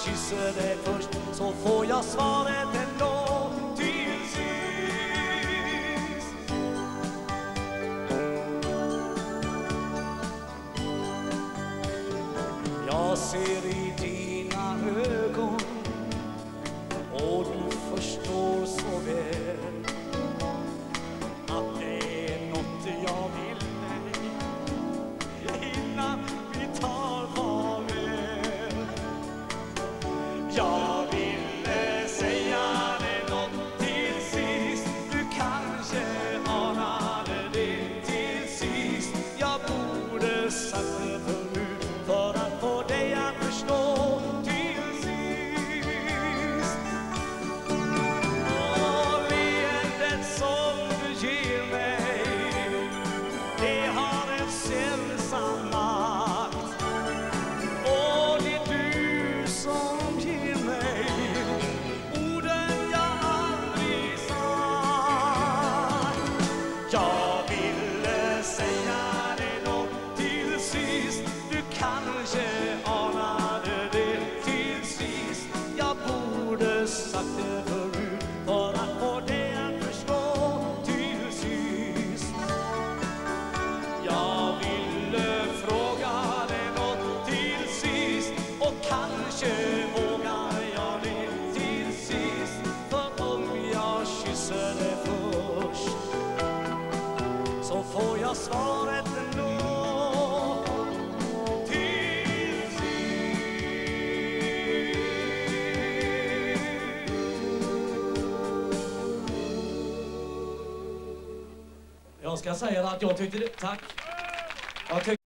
kysser dig först så får jag svaret ändå till sist. Jag ser i dina ögon och du förstår så väl att det är något jag vill dig innan vi tar farväl. Jag ville säga det något till sist, du kanske anade det till sist. Jag borde sagt det förut för att få dig att förstå till sist. Och leendet som du ger mig, det har en sällsam makt. Och det är du som ger mig orden jag aldrig sagt. Jag ville säga det något till sist, du kanske anade det till sist. Jag borde sagt det förut för att få det att förstå till sist. Jag ville fråga dig något till sist och kanske vågar jag det till sist. För om jag kysser dig först så får jag svaret ändå till sist. Jag ska säga att jag tyckte det. Tack. Jag tyckte